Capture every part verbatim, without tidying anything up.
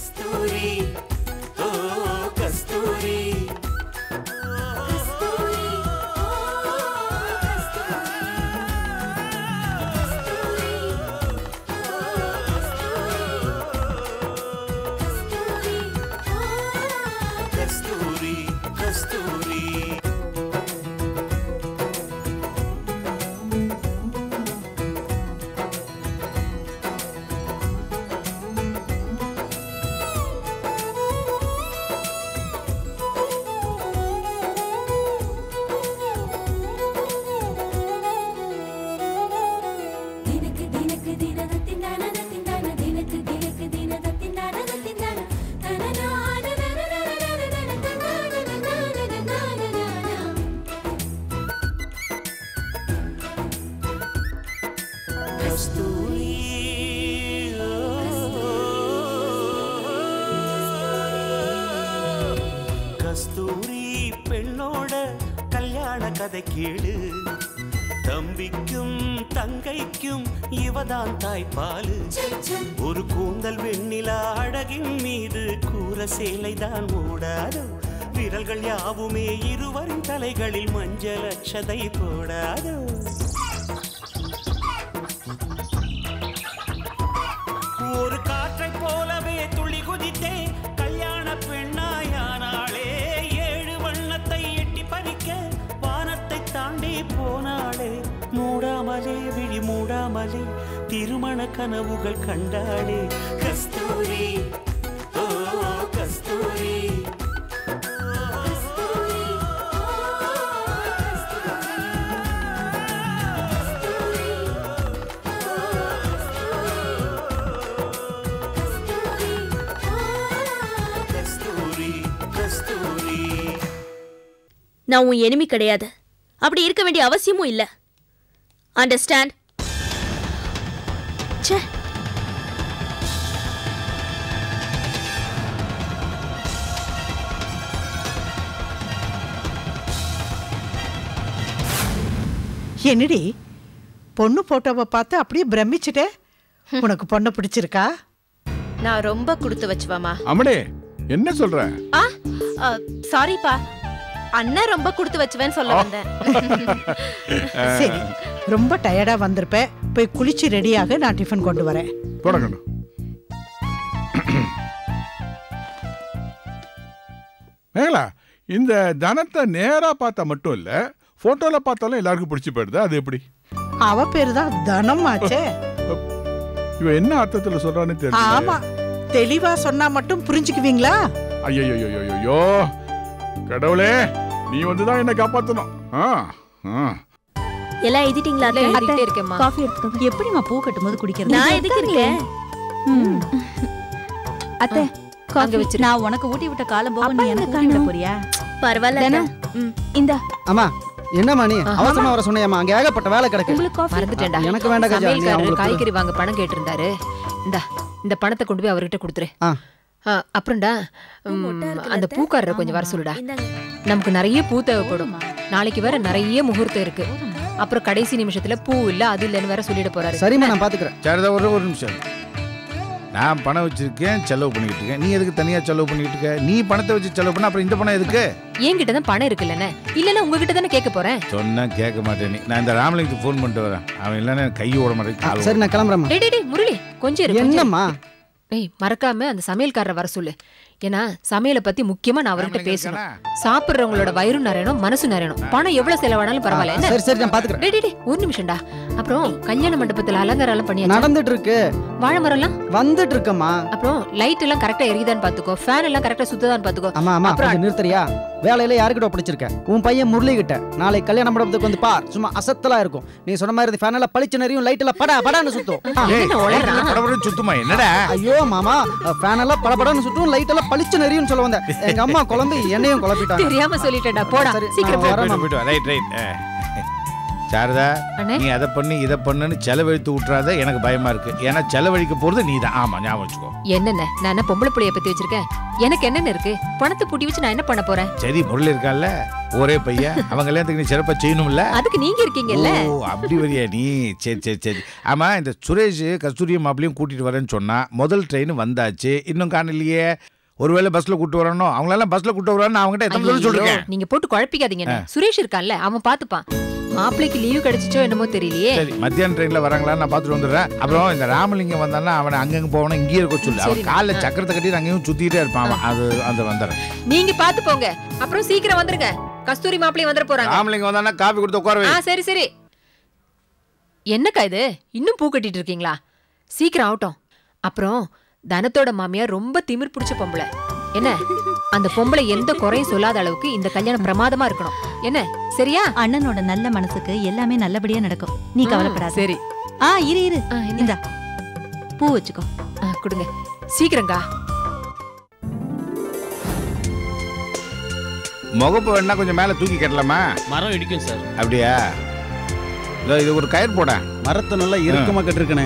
Kasturi, oh Kasturi. கஸ்தூரி பெண்ணோட கல்யாண கதை கேளு தம்பிக்கும் தங்கைக்கும் இவதான் தாய்ப்பாலு ஒரு கூந்தல் வெண்ணிலா அழகின் மீது கூற சேலைதான் ஓடாது விரல்கள் யாவுமே இருவரின் தலைகளில் மஞ்சள் அட்சதை போடாது ஒரு காற்றை போலவே துள்ளி குதித்தே கல்யாண பெண்ணாயானாளே ஏழு வண்ணத்தை எட்டி பறிக்க வானத்தை தாண்டி போனாளே மூடாமலே விழி மூடாமலே திருமண கனவுகள் கண்டாளே கஸ்தூரி ஓ கஸ்தூரி நான் உன் எனிமி கிடையாது அப்படி இருக்க வேண்டிய அவசியமும் இல்ல அண்டர்ஸ்டாண்ட் ச்சே என்னடி பொண்ணு போட்டோவை பார்த்து அப்படியே பிரமிச்சிட்டே உனக்கு பொண்ணு பிடிச்சிருக்கா நான் ரொம்ப கொடுத்து வச்சுவாமா அம்மடே என்ன சொல்ற ஆ சாரிப்பா அண்ணா ரொம்ப கொடுத்து வச்சுவேன்னு சொல்ல வந்தேன் சரி ரொம்ப டயர்டா வந்திருப்பேன் போய் குளிச்சு ரெடியாக நான் டிஃபன் கொண்டு வரேன் போடணும் மேகலா இந்த தனத்தை நேரா பார்த்தா மட்டும் இல்ல போட்டோல பார்த்தாலும் எல்லாருக்கும் பிடிச்சு போயிடுது அது எப்படி அவ பேரு தான் தனம் ஆச்சே இவ என்ன அர்த்தத்துல சொல்றான்னு தெரியல ஆமா தெளிவா சொன்னா மட்டும் புரிஞ்சுக்குவீங்களா ஐயோ ஐயோ கடவுளே நீ வந்துதான் என்ன காப்பாத்தணும் எல்லாம் எழுதிட்டீங்களா எழுதிட்டே இருக்கேம்மா காஃபி எடுத்துக்கோங்க எப்படிமா பூ கட்டும்போது குடிக்கிறது நான் எதுக்கு இருக்கேன் அத்தை காஃபி வச்சு நான் உனக்கு ஊட்டி விட்ட காலம் போக நீ எனக்கு ஊட்டி விட போறியா பரவாயில்ல இந்த அம்மா என்னம்மா நீ அவசரமா வர சொன்னியாமா அங்க ஏகப்பட்ட வேலை கிடக்கு உங்களுக்கு காஃபி மறந்துட்டேன்டா எனக்கு வேண்டாம் கஜா நீ சமையல்காரர் காய்கறி வாங்க பணம் கேட்டிருந்தாரு இந்த இந்த பணத்தை கொண்டு போய் அவர்கிட்ட கொடுத்துரு அப்புறம்டா அந்த பூக்காரரை கொஞ்சம் வர சொல்லுடா நமக்கு நிறைய பூ தேவைப்படும் நாளைக்கு வேற நிறைய முகூர்த்தம் இருக்கு அப்புறம் கடைசி நிமிஷத்துல பூ இல்ல அது இல்லன்னு வேற சொல்லிட போறாரு சரிம்மா நான் பாத்துக்கிறேன் சரிதான் ஒரு ஒரு நிமிஷம் நான் பணம் வச்சிருக்கேன் செலவு பண்ணிக்கிட்டு இருக்கேன் நீ எதுக்கு தனியா செலவு பண்ணிக்கிட்டு இருக்க நீ பணத்தை வச்சு செலவு பண்ண அப்புறம் இந்த பணம் எதுக்கு என்கிட்ட தான் பணம் இருக்குல்லண்ணே இல்லன்னா உங்ககிட்ட தானே கேட்க போறேன் சொன்னா கேட்க மாட்டேன் நீ நான் இந்த ராமலிங்க்கு ஃபோன் பண்ணிட்டு வரேன் அவன் இல்லைன்னா கை ஓட மாட்டேன் சரி நான் கிளம்புறேன் டேய் டேய் முரளி கொஞ்சம் இரு என்னம்மா ஏய் மறக்காம அந்த சமையல்காரரை வர சொல்லு ஏன்னா சமையலை பத்தி முக்கியமா நான் அவர்கிட்ட பேசணும் சாப்பிடுறவங்களோட வயிறும் நிறையணும் மனசு நிறையணும் பணம் எவ்வளவு செலவானாலும் பரவாயில்ல சரி சரி நான் பாத்துக்கிறேன் டேய் டேய் ஒரு நிமிஷம்டா அப்புறம் கல்யாண மண்டபத்துல அலங்காரம் எல்லாம் பண்ணியாச்சு நடந்துட்டு இருக்கு வாழை மரம் எல்லாம் வந்துட்டு இருக்கம்மா அப்புறம் லைட் எல்லாம் கரெக்டா எரியுதான்னு பாத்துக்கோ ஃபேன் எல்லாம் கரெக்டா சுத்ததான்னு பாத்துக்கோ ஆமா ஆமா கொஞ்சம் நிறுத்தறியா வேலையில யாருக்கிட்ட பிடிச்சிருக்க உன் பையன் முரளி கிட்ட நாளைக்கு கல்யாண மண்டபத்துக்கு வந்து பார் சும்மா அசத்தலா இருக்கும் நீ சொன்ன மாதிரி ஃபேன் எல்லாம் பளிச்சு நிறையும் லைட் எல்லாம் படா படான்னு சுத்தும் சுத்தமா என்னடா ஐயோ மாமா ஃபேன் எல்லாம் படபடன்னு சுத்தும் லைட் எல்லாம் பளிச்சு நிறையும் சொல்ல வந்தேன் எங்க அம்மா குழம்பு என்னையும் குழப்பிட்டாங்க தெரியாம சொல்லிட்டேன்டா போடா சீக்கிரம் போயிட்டு வா ரைட் ரைட் சாரதா நீ அதை பண்ணி இதை பண்ணுன்னு செலவழித்து விட்டுறாத, எனக்கு பயமா இருக்கு. ஏன்னா செலவழிக்க போறது நீ தான். ஆமா ஞாபகம் வச்சுக்கோ. என்னென்ன நான் என்ன பொம்பளை புள்ளைய பத்தி வச்சிருக்கேன்? எனக்கு என்னென்ன இருக்கு? பணத்தை பூட்டி வச்சு நான் என்ன பண்ண போறேன்? சரி முரளி இருக்கால ஒரே பையன், அவங்க கல்யாணத்துக்கு நீ சிறப்பா செய்யணும்ல. அதுக்கு நீங்க இருக்கீங்கல்ல. ஓ அப்படி வரியா நீ? சரி சரி சரி. ஆமா இந்த சுரேஷ் கஸ்தூரியும் மாப்பிளையும் கூட்டிட்டு வரேன்னு சொன்னா முதல் ட்ரெயின் வந்தாச்சு, இன்னும் காணலையே. ஒருவேளை பஸ்ல கூட்டு வரணும், அவங்களெல்லாம் பஸ்ல கூட்டு வரணும். அவங்ககிட்ட எத்தனை தடவை சொல்றேன். நீங்க போட்டு குழப்பிக்காதீங்க. சுரேஷ் இருக்கான்ல, அவன் பாத்துப்பான். மாப்பிளைக்கு லீவ் கிடைச்சிச்சோ என்னமோ தெரியலையே. சரி மத்தியான ட்ரெயின்ல வராங்களான்னு நான் பாத்துட்டு வந்துடுறேன். அப்புறம் இந்த ராமலிங்கம் வந்தானா அவனை அங்கங்க போவானா இங்கேயே இருக்க சொல்லு. அவன் காலைல சக்கரத்தை கட்டி அங்கேயும் சுத்திட்டே இருப்பான். அது அந்த வந்துடுறேன். நீங்க பாத்து போங்க. அப்புறம் சீக்கிரம் வந்துருங்க. கஸ்தூரி மாப்பிளை வந்துட போறாங்க. ராமலிங்கம் வந்தானா காபி கொடுத்து உட்கார வை. சரி சரி. என்னக்கா இது, இன்னும் பூ கட்டிட்டு இருக்கீங்களா? சீக்கிரம் ஆகட்டும். அப்புறம் தனத்தோட மாமியார் ரொம்ப திமிர் பிடிச்ச பொம்பளை. என்ன அந்த பொம்பளை எந்த குறையும் சொல்லாத அளவுக்கு இந்த கல்யாணம் பிரமாதமா இருக்கணும். என்ன சரியா? அண்ணனோட நல்ல மனசுக்கு எல்லாமே நல்லபடியா நடக்கும், நீ கவலைப்படாத. சரி. ஆ இரு இரு இந்தா பூ வச்சுக்கோ. கொடுங்க சீக்கிரங்கா. முகப்பு வேணா கொஞ்சம் மேல தூக்கி கட்டலாமா? மரம் இடிக்கும் சார். அப்படியா? இது ஒரு கயிறு போட. மரத்தை நல்லா இறுக்கமா கட்டிருக்கனே.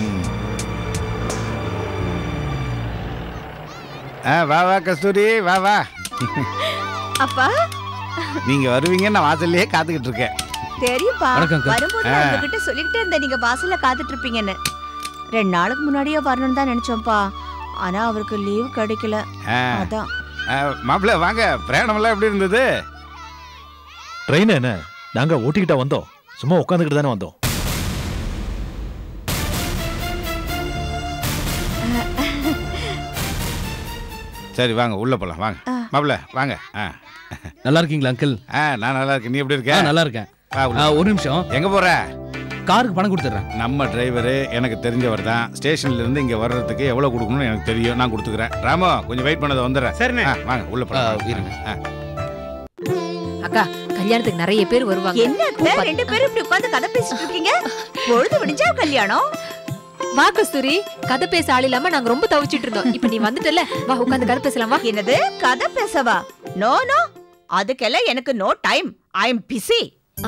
வா வா கஸ்தூரி வா வா. அப்பா நீங்க வருவீங்க நான் வாசல்லையே காத்துக்கிட்டு இருக்கேன். தெரியும்பா, வரும்போது உங்ககிட்ட சொல்லிக்கிட்டே இருந்தேன் நீங்க வாசல்ல காத்துட்டு இருப்பீங்கன்னு. ரெண்டு நாளுக்கு முன்னாடியே வரணும்னு தான் நினைச்சோம்ப்பா, ஆனா அவருக்கு லீவ் கிடைக்கல. அதான் மாப்பிள்ள வாங்க. பிரயாணம் எல்லாம் எப்படி இருந்தது? ட்ரெயின் என்ன நாங்க ஓட்டிக்கிட்டா வந்தோம், சும்மா உட்காந்துக்கிட்டு தானே வந்தோம். சரி வாங்க உள்ள போலாம் வாங்க. மாப்பிள்ள வாங்க. நல்லா இருக்கீங்களா அங்கிள்? நான் நல்லா இருக்கேன். நீ எப்படி இருக்க? நல்லா இருக்கேன். ஒரு நிமிஷம். எங்க போற? காருக்கு பணம் கொடுத்துறேன். நம்ம டிரைவரு எனக்கு தெரிஞ்சவர் தான். ஸ்டேஷன்ல இருந்து இங்க வர்றதுக்கு எவ்வளவு கொடுக்கணும்னு எனக்கு தெரியும், நான் கொடுத்துக்கிறேன். ராமோ கொஞ்சம் வெயிட் பண்ணத வந்துடுறேன். சரிண்ணே. வாங்க உள்ள போலாம். அக்கா கல்யாணத்துக்கு நிறைய பேர் வருவாங்க. என்ன ரெண்டு பேரும் இப்படி உட்கார்ந்து கதை பேசிட்டு இருக்கீங்க? பொழுது விடிஞ்சா கல்யாணம்? வா கஸ்தூரி, கதை பேச ஆள் இல்லாம நாங்க ரொம்ப தவிச்சிட்டு இருந்தோம். இப்ப நீ வந்துட்டல, வா உட்கார்ந்து கதை பேசலாம். வா. என்னது கதை பேசவா? நோ நோ, அதுக்கெல்லாம் எனக்கு no time. I am busy.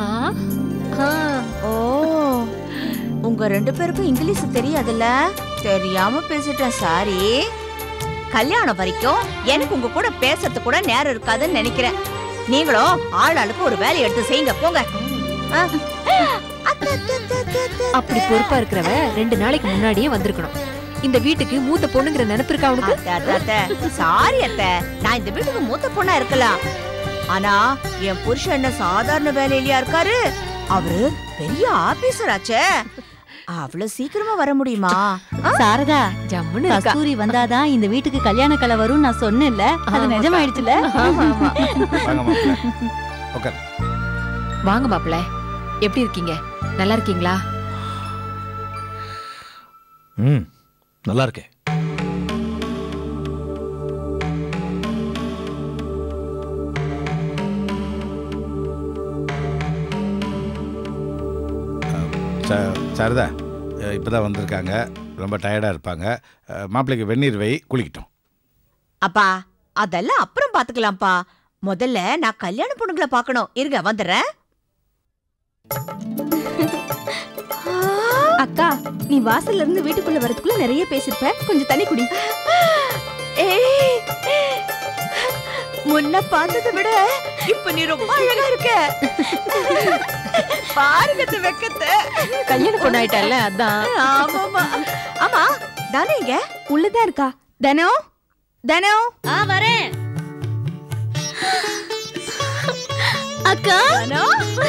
ஓ உங்க ரெண்டு பேருக்கும் இங்கிலீஷ் தெரியாதுல்ல? தெரியாம பேசிட்டேன், சாரி. கல்யாணம் வரைக்கும் எனக்கு உங்க கூட பேசுறது கூட நேரம் இருக்காதுன்னு நினைக்கிறேன். நீங்களும் ஆள் ஆளுக்கு ஒரு வேலையை எடுத்து செய்யுங்க போங்க. அப்படி பொறுப்பா இருக்கிறவ ரெண்டு நாளைக்கு முன்னாடியே வந்திருக்கணும். இந்த வீட்டுக்கு மூத்த பொண்ணுங்கிற நினைப்பு இருக்கா உனக்கு? சாரி அத்தை, நான் இந்த வீட்டுக்கு மூத்த பொண்ணா இருக்கலாம், ஆனா என் புருஷன் என்ன சாதாரண வேலையிலயா இருக்காரு? அவரு பெரிய ஆபீசர் ஆச்சே. அவ்வளவு சீக்கிரமா வர முடியுமா? சாரதா, கஸ்தூரி வந்தாதான் இந்த வீட்டுக்கு கல்யாண கலை வரும் நான் சொன்னேன்ல, அது நிஜமாயிடுச்சுல. வாங்க மாப்பிள்ள, எப்படி இருக்கீங்க? நல்லா இருக்கீங்களா? ம் நல்லா இருக்கேன். சாரதா இப்பதான் வந்திருக்காங்க, ரொம்ப டயர்டா இருப்பாங்க. மாப்பிள்ளைக்கு வெந்நீர் வை, குளிக்கட்டும். அப்பா அதெல்லாம் அப்புறம் பாத்துக்கலாம்ப்பா, முதல்ல நான் கல்யாண பொண்ணுங்களை பார்க்கணும். இருங்க வந்துடுறேன். அக்கா, நீ வாசல்ல இருந்து வீட்டுக்குள்ள வரதுக்குள்ள நிறைய பேசிருப்ப, கொஞ்சம் தண்ணி குடி. முன்ன பார்த்ததை விட இப்ப நீ ரொம்ப அழகா இருக்க. பாருங்க வெக்கத்தை. கல்யாண பொண்ணு ஆயிட்டால அதான். ஆமாமா. ஆமா தானே இங்க உள்ளதான் இருக்கா? தனோ தனோ. ஆ வரேன் அக்கா. தனோ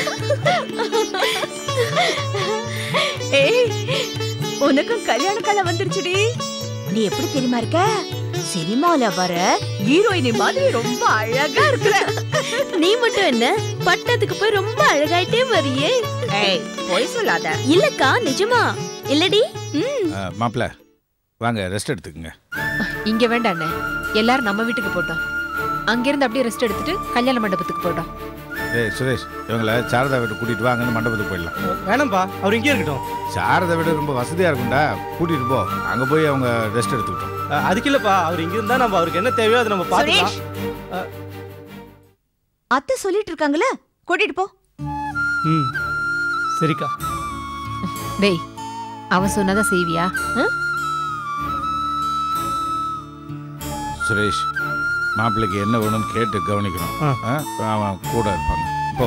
ஏய், உனக்கும் கல்யாண காலம் வந்துருச்சுடி. நீ எப்படி தெரியுமா இருக்க? சினிமால வர ஹீரோயினி மாதிரி ரொம்ப அழகா இருக்கிற. நீ மட்டும் என்ன, பட்டத்துக்கு போய் ரொம்ப அழகாயிட்டே வரியே. ஏய் போய் சொல்லாத. இல்லக்கா நிஜமா இல்லடி. மாப்பிள்ள வாங்க ரெஸ்ட் எடுத்துக்கங்க. இங்க வேண்டாம் அண்ணே, எல்லாரும் நம்ம வீட்டுக்கு போட்டோம். அங்கிருந்து அப்படியே ரெஸ்ட் எடுத்துட்டு கல்யாண மண்டபத்துக்கு போட்டோம். ஏய் சுரேஷ், இவங்களை சாரதா வீட்டு கூட்டிட்டு வாங்கன்னு மண்டபத்துக்கு போயிடலாம். வேணாம்பா, அவர் இங்கே இருக்கட்டும். சாரதா வீடு ரொம்ப வசதியா இருக்கும்டா, கூட்டிட்டு போ. அங்க போய் அவங்க ரெஸ்ட் எடுத்துக்கிட்டோம். அதுக்கு இல்லப்பா, அவர் இங்க இருந்தா நம்ம அவருக்கு என்ன தேவையோ அதை நம்ம பாத்துக்கலாம். அத்தை சொல்லிட்டு இருக்காங்கல்ல, கூட்டிட்டு போ. சரிக்கா. டேய் அவன் சொன்னதான் செய்வியா? சுரேஷ், மாப்பிள்ளைக்கு என்ன வேணும்னு கேட்டு கவனிக்கணும். அவன் கூட இருப்பாங்க. போ.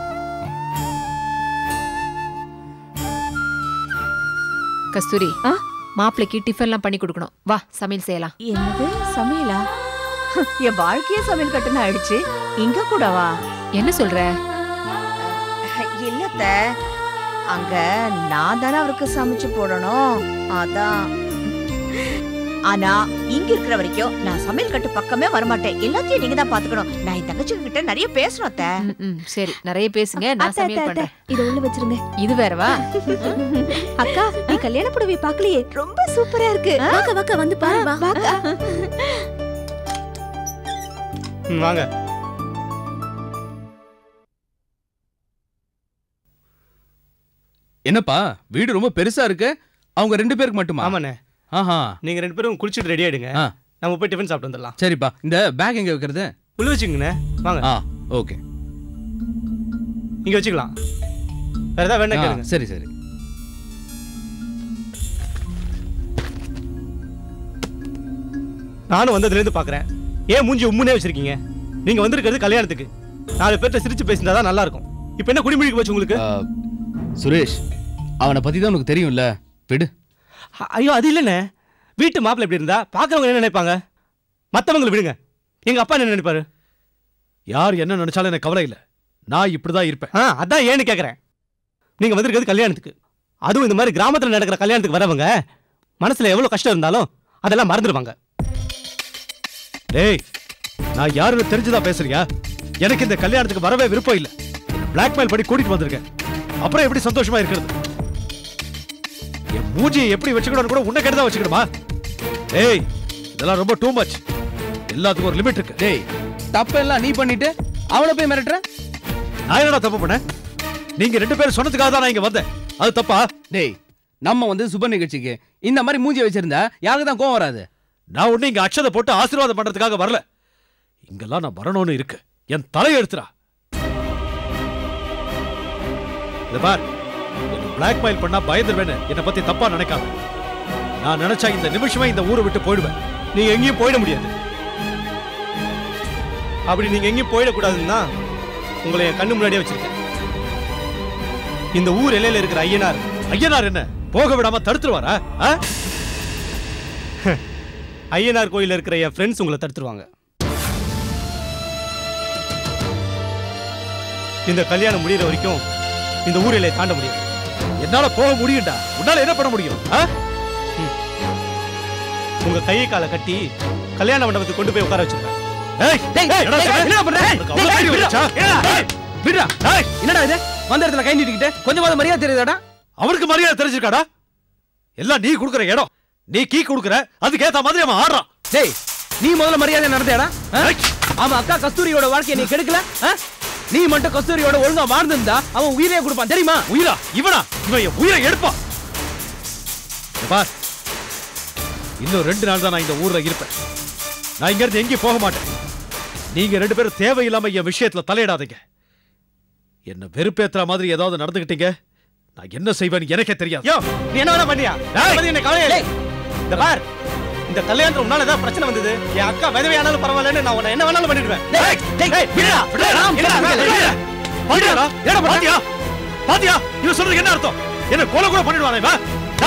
கஸ்தூரி, மாப்பிள்ளைக்கு டிஃபன்லாம் பண்ணி கொடுக்கணும். வா சமையல் செய்யலாம். என்னது சமையலா? என் வாழ்க்கையே சமையல் கட்டுன்னு ஆயிடுச்சு. இங்க கூடவா? என்ன சொல்ற? இல்லத்த, அங்க நான் தானே அவருக்கு சமைச்சு போடணும். அதான். ஆனா இங்க இருக்கிற வரைக்கும் நான் சமையல் கட்டு பக்கமே வரமாட்டேன். எல்லாத்தையும் நீங்க தான் பாத்துக்கணும். நான் என் தங்கச்சி கிட்ட நிறைய பேசணும் அத்தை. சரி, நிறைய பேசுங்க. நான் சமையல் பண்றேன். இத உள்ள வச்சிருங்க. இது வேறவா? அக்கா, நீ கல்யாண புடவை பார்க்கலையே, ரொம்ப சூப்பரா இருக்கு. வாக்க வாக்க வந்து பாரு. வா வாக்கா. வாங்க. என்னப்பா வீடு ரொம்ப பெருசா இருக்கு. அவங்க ரெண்டு பேருக்கு மட்டுமா? ஆமாண்ணே. ஆஹா, நீங்க ரெண்டு பேரும் குளிச்சுட்டு ரெடி ஆயிடுங்க. நம்ம போய் டிஃபன் சாப்பிட்டு வந்துடலாம். சரிப்பா. இந்த பேக் எங்க வைக்கிறது? உள்ள வச்சுக்கங்கண்ணே. வாங்க. ஆ ஓகே, இங்க வச்சுக்கலாம். வேற ஏதாவது வேணா கேளுங்க. சரி சரி. நானும் வந்ததுலேருந்து பார்க்குறேன். ஏன் மூஞ்சி உம்முனே வச்சிருக்கீங்க? நீங்க வந்திருக்கிறது கல்யாணத்துக்கு. நாலு பேர்ட்ட சிரிச்சு பேசினா தான் நல்லா இருக்கும். இப்போ என்ன குடிமொழிக்கு போச்சு உங்களுக்கு? சுரேஷ், அவனை பத்தி தான் உனக்கு தெரியும்ல, விடு. ஐயோ அது இல்லைண்ணே. வீட்டு மாப்பிள்ளை எப்படி இருந்தா பார்க்குறவங்க என்ன நினைப்பாங்க? மற்றவங்களை விடுங்க. எங்க அப்பா என்ன நினைப்பாரு? யார் என்ன நினைச்சாலும் எனக்கு கவலை இல்லை. நான் இப்படிதான் இருப்பேன். ஆ அதான் ஏன்னு கேட்குறேன். நீங்க வந்திருக்கிறது கல்யாணத்துக்கு. அதுவும் இந்த மாதிரி கிராமத்தில் நடக்கிற கல்யாணத்துக்கு வரவங்க மனசுல எவ்வளவு கஷ்டம் இருந்தாலும் அதெல்லாம் மறந்துடுவாங்க. டேய், நான் யாருன்னு தெரிஞ்சுதான் பேசுறியா? எனக்கு இந்த கல்யாணத்துக்கு வரவே விருப்பம் இல்லை. பிளாக்மெயில் பண்ணி கூட்டிட்டு வந்திருக்கேன். அப்புறம் எப்படி சந்தோஷமா இருக்கிறது? என் மூஞ்சியை எப்படி வச்சுக்கணும்னு கூட உன்னை கேட்டுதான் வச்சுக்கணுமா? டேய், இதெல்லாம் ரொம்ப டூ மச். எல்லாத்துக்கும் ஒரு லிமிட் இருக்கு. டேய், தப்பெல்லாம் நீ பண்ணிட்டு அவளை போய் மிரட்டுற? நான் என்னடா தப்பு பண்ணேன்? நீங்க ரெண்டு பேரும் சொன்னதுக்காக தான் நான் இங்க வந்தேன். அது தப்பா? டேய், நம்ம வந்து சுப நிகழ்ச்சிக்கு இந்த மாதிரி மூஞ்சி வச்சிருந்தா யாருக்கு தான் கோவம் வராது? நான் ஒண்ணு இங்க அக்ஷதை போட்டு ஆசீர்வாதம் பண்றதுக்காக வரல. இங்கெல்லாம் நான் வரணும்னு இருக்கு. என் தலையை எடுத்துறா. பார், பிளாக்மெயில் பண்ணா பயந்துருவேன்னு என்னை பத்தி தப்பா நினைக்காம. நான் நினைச்சா இந்த நிமிஷமே இந்த ஊரை விட்டு போயிடுவேன். நீங்க எங்கேயும் போயிட முடியாது. அப்படி நீங்க எங்கேயும் போயிடக்கூடாதுன்னா உங்களை என் கண்ணு முன்னாடியே வச்சிருக்கேன். இந்த ஊர் எல்லையில இருக்கிற ஐயனார். ஐயனார் என்ன போக விடாம தடுத்துருவாரா? ஐயனார் கோயில இருக்கிற என் ஃப்ரெண்ட்ஸ் உங்களை தடுத்துருவாங்க. இந்த கல்யாணம் முடிகிற வரைக்கும் இந்த ஊர் எல்லையை தாண்ட முடியாது. என்னால போக முடியும்டா. உன்னால என்ன பண்ண முடியும்? உங்க கையை காலை கட்டி கல்யாண மண்டபத்துக்கு கொண்டு போய் உட்கார வச்சிருக்கேன். என்னடா இது? வந்த இடத்துல கை நீட்டிக்கிட்டு கொஞ்சமாவது மரியாதை தெரியுதாடா? அவருக்கு மரியாதை தெரிஞ்சிருக்காடா? எல்லாம் நீ கொடுக்குற இடம். நீ கீ கொடுக்குற, அதுக்கு ஏத்த மாதிரி அவன் ஆடுறான். டேய், நீ முதல்ல மரியாதை நடந்தேடா? அவன் அக்கா கஸ்தூரியோட வாழ்க்கையை நீ கெடுக்கல. நீ மட்டும் கஸ்தூரியோட ஒழுங்கா வாழ்ந்திருந்தா அவன் உயிரே கொடுப்பான் தெரியுமா? உயிரா? இவனா? இவன் என் உயிரை எடுப்பான். பார், இன்னும் ரெண்டு நாள் தான் நான் இந்த ஊர்ல இருப்பேன். நான் இங்க இருந்து எங்கேயும் போக மாட்டேன். நீங்க ரெண்டு பேரும் தேவையில்லாம என் விஷயத்துல தலையிடாதீங்க. என்ன வெறுப்பேத்துற மாதிரி ஏதாவது நடந்துகிட்டீங்க, நான் என்ன செய்வேன்னு எனக்கே தெரியாது. யோ, நீ என்ன வேணா பண்ணியா? என்ன கவலை? இந்த பார், இந்த கல்யாணத்துல உன்னால ஏதாவது பிரச்சனை வந்தது, என் அக்கா விதவை ஆனாலும் பரவாயில்லன்னு நான் உன்னை என்ன வேணாலும் பண்ணிடுவேன். பாத்தியா இவன் சொல்றதுக்கு என்ன அர்த்தம்? என்ன கொலை கூட பண்ணிடுவானே இவன்?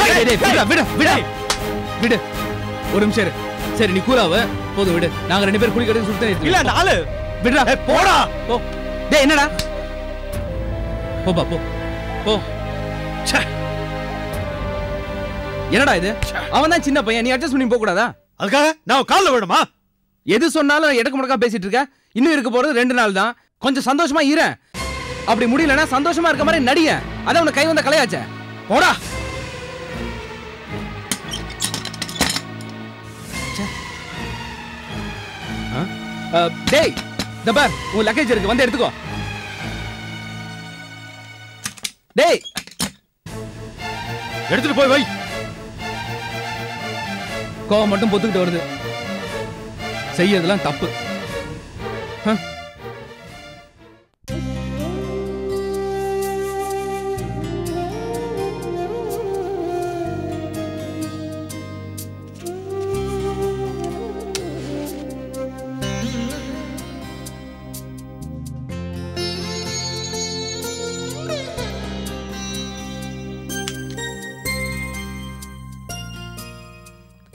விடு, ஒரு நிமிஷம். சரி, நீ கூலாவ போதும், விடு. நாங்க ரெண்டு பேரும் குளிக்கிறது சுத்தம் இல்ல. அந்த ஆளு விடுடா. போடா. போ. டேய், என்னடா? போப்பா, போ போ. என்னடா இது? அவன் தான் சின்ன பையன், நீ அட்ஜஸ்ட் பண்ணி போக கூடாதா? அதுக்காக நான் கால்ல விடுமா? எது சொன்னாலும் எடக்கு முடக்கா பேசிட்டு இருக்க. இன்னும் இருக்க போறது ரெண்டு நாள் தான். கொஞ்சம் சந்தோஷமா இரு. அப்படி முடியலன்னா சந்தோஷமா இருக்க மாதிரி நடிய. அதான் உனக்கு கை வந்த கலையாச்சே. போடா. டேய், இந்த பார், உன் லக்கேஜ் இருக்கு, வந்து எடுத்துக்கோ. டேய், எடுத்துட்டு போய் வை. கோவம் மட்டும் பொத்துக்கிட்டு வருது. செய்யறதெல்லாம் தப்பு.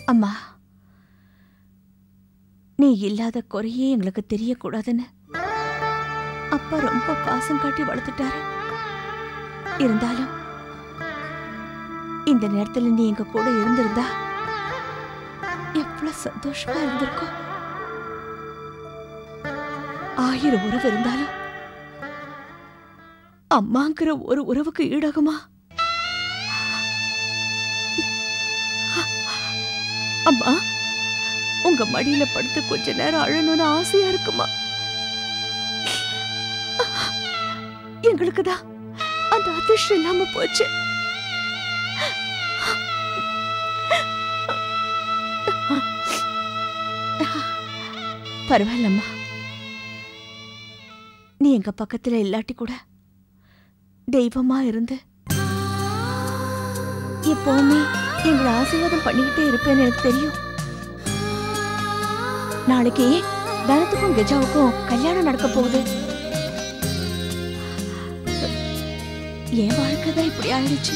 அம்மா, நீ இல்லாத குறையே எங்களுக்கு தெரியக்கூடாதுன்னு அப்பா ரொம்ப பாசம் காட்டி வளர்த்துட்டாரு. இருந்தாலும் இந்த நேரத்துல நீ எங்க கூட இருந்திருந்தா எவ்வளவு சந்தோஷமா இருந்திருக்கும். ஆயிரம் உறவு இருந்தாலும் அம்மாங்கிற ஒரு உறவுக்கு ஈடாகுமா? அம்மா, உங்க மடியில படுத்து கொஞ்ச நேரம் அழணும்னு ஆசையா இருக்குமா? எங்களுக்குதான் அந்த அதிர்ஷ்டம் இல்லாம போச்சு. பரவாயில்லம்மா, நீ எங்க பக்கத்துல இல்லாட்டி கூட தெய்வமா இருந்து எப்பவுமே எங்களை ஆசீர்வாதம் பண்ணிக்கிட்டே இருப்பேன்னு எனக்கு தெரியும். நாளைக்கு தனத்துக்கும் கெஜாவுக்கும் கல்யாணம் நடக்க போகுது. என் வாழ்க்கை தான் இப்படி ஆயிடுச்சு.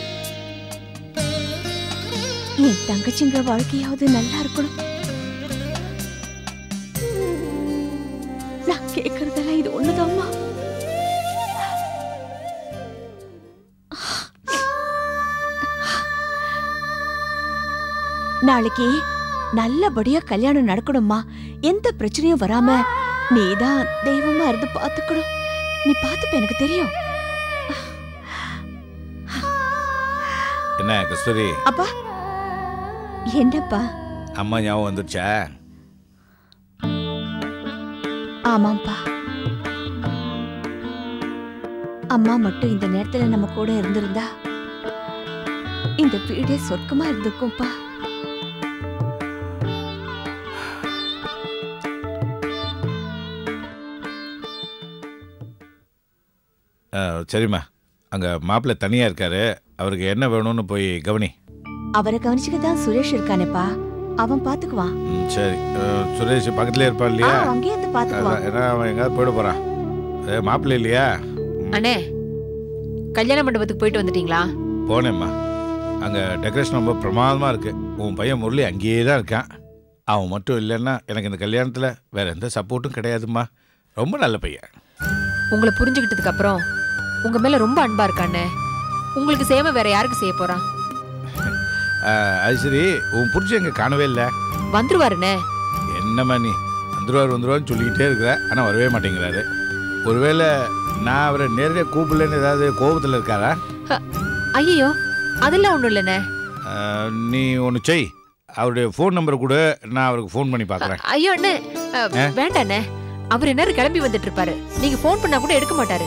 என் தங்கச்சிங்க வாழ்க்கையாவது நல்லா இருக்கணும். நான் கேட்கறதெல்லாம் இது ஒண்ணுதாம்மா. நாளைக்கு நல்லபடியா கல்யாணம் நடக்கணும்மா. எந்த பிரச்சனையும் வராம நீதான் தெய்வமா இருந்து பாத்துக்கணும். நீ பாத்துப்ப, எனக்கு தெரியும். என்ன கஸ்தூரி? அப்பா, என்னப்பா? அம்மா ஞாபகம் வந்துருச்சா? ஆமாப்பா, அம்மா மட்டும் இந்த நேரத்துல நம்ம கூட இருந்திருந்தா இந்த வீடே சொர்க்கமா இருந்திருக்கும்பா. சரிம்மா, அங்கே மாப்பிள்ளை தனியாக இருக்காரு. அவருக்கு என்ன வேணும்னு போய் கவனி. அவரை கவனிச்சுக்க தான் சுரேஷ் இருக்கானேப்பா, அவன் பாத்துக்குவான். ம், சரி. சுரேஷ் பக்கத்துலேயே இருப்பான் இல்லையா? அங்கேயே இருந்து பாத்துக்குவான். ஏன்னா அவன் எங்கேயாவது போயிட போகிறான். மாப்பிள்ளை இல்லையா? அண்ணே, கல்யாண மண்டபத்துக்கு போயிட்டு வந்துட்டீங்களா? போனேம்மா. அங்கே டெக்கரேஷன் ரொம்ப பிரமாதமாக இருக்குது. உன் பையன் முரளி அங்கேயே தான் இருக்கான். அவன் மட்டும் இல்லைன்னா எனக்கு இந்த கல்யாணத்தில் வேற எந்த சப்போர்ட்டும் கிடையாதும்மா. ரொம்ப நல்ல பையன். உங்களை புரிஞ்சுக்கிட்டதுக்கு அப்புறம் உங்க மேல ரொம்ப அன்பா இருக்கானே. உங்களுக்கு செய்யாம வேற யாருக்கு செய்ய போறான்? அது சரி, உன் புரிச்சு எங்க காணவே இல்லை. வந்துருவாருண்ணே. என்னம்மா நீ வந்துருவார் வந்துருவான்னு சொல்லிக்கிட்டே இருக்கிற, ஆனால் வரவே மாட்டேங்கிறாரு. ஒருவேளை நான் அவரை நேரடியாக கூப்பிடலன்னு ஏதாவது கோபத்தில் இருக்காரா? ஐயோ, அதெல்லாம் ஒன்றும் இல்லைண்ணே. நீ ஒன்று செய், அவருடைய ஃபோன் நம்பரை கூட நான் அவருக்கு ஃபோன் பண்ணி பார்க்குறேன். ஐயோ அண்ணே, வேண்டாண்ணே. அவர் என்ன கிளம்பி வந்துட்டு இருப்பாரு. நீங்க ஃபோன் பண்ணா கூட எடுக்க மாட்டாரு.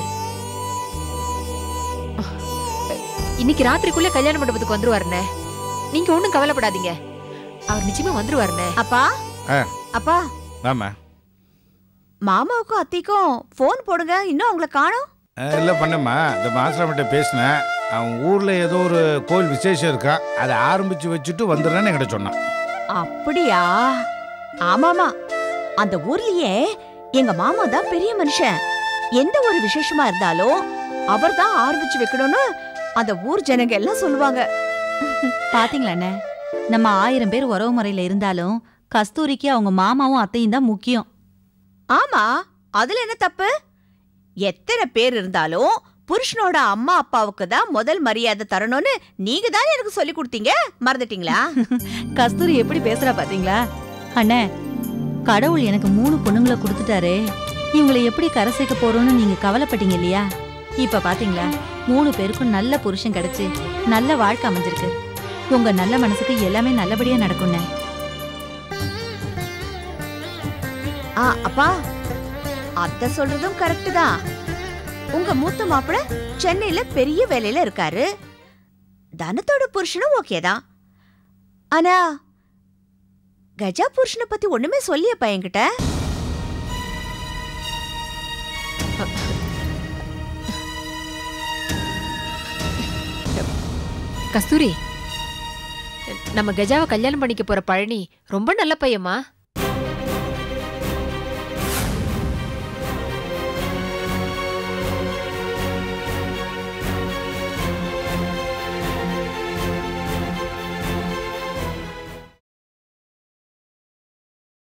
இன்னைக்கு ராத்திரிக்குள்ள கல்யாண மண்டபத்துக்கு வந்துருவாருண்ணே. நீங்க ஒண்ணும் கவலைப்படாதீங்க, அவர் நிச்சயமா வந்துருவாருண்ணே. அப்பா, அப்பா, ஆமா, மாமாவுக்கும் அத்திக்கும் ஃபோன் போடுங்க, இன்னும் அவங்கள காணோம். இல்லை பண்ணம்மா, இந்த மாஸ்டர்கிட்ட பேசினேன். அவன் ஊரில் ஏதோ ஒரு கோயில் விசேஷம் இருக்கா, அதை ஆரம்பித்து வச்சுட்டு வந்துடுறேன்னு என்கிட்ட சொன்னான். அப்படியா? ஆமாமா, அந்த ஊர்லயே எங்க மாமா தான் பெரிய மனுஷன். எந்த ஒரு விசேஷமா இருந்தாலும் அவர் தான் ஆரம்பிச்சு வைக்கணும்னு அந்த ஊர் ஜனங்க எல்லாம் சொல்லுவாங்க. பாத்தீங்களாண்ணே, நம்ம ஆயிரம் பேர் உறவு முறையில இருந்தாலும் கஸ்தூரிக்கு அவங்க மாமாவும் அத்தையும் தான் முக்கியம். ஆமா, அதுல என்ன தப்பு? எத்தனை பேர் இருந்தாலும் புருஷனோட அம்மா அப்பாவுக்கு தான் முதல் மரியாதை தரணும்னு நீங்க தான் எனக்கு சொல்லி கொடுத்தீங்க, மறந்துட்டீங்களா? கஸ்தூரி எப்படி பேசுறா பாத்தீங்களா? அண்ணே, கடவுள் எனக்கு மூணு பொண்ணுங்களை கொடுத்துட்டாரு, இவங்களை எப்படி கரை சேர்க்க போறோம்னு நீங்க கவலைப்பட்டீங்க இல்லையா? இப்ப பாத்தீங்களா, மூணு பேருக்கும் நல்ல புருஷன் கிடைச்சு நல்ல வாழ்க்கை அமைஞ்சிருக்கு. உங்க நல்ல மனசுக்கு எல்லாமே நல்லபடியா நடக்கும்ண்ணே. ஆ அப்பா, அத்தை சொல்றதும் கரெக்ட் தான். உங்க மூத்த மாப்பிள்ள சென்னையில பெரிய வேலையில இருக்காரு. தனத்தோட புருஷனும் ஓகே தான். ஆனா கஜா புருஷனை பத்தி ஒண்ணுமே சொல்லிய பையன்கிட்ட. கஸ்தூரி, நம்ம கஜாவை கல்யாணம் பண்ணிக்க போற பழனி ரொம்ப நல்ல பையமா.